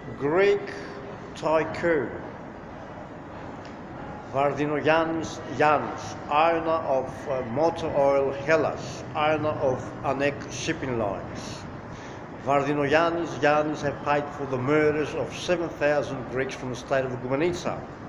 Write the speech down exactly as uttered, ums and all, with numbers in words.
Greek tycoon Vardinogiannis Yannis, owner of uh, Motor Oil Hellas, owner of Anek Shipping Lines. Vardinogiannis Yannis have paid for the murders of seven thousand Greeks from the state of Goumanitsa.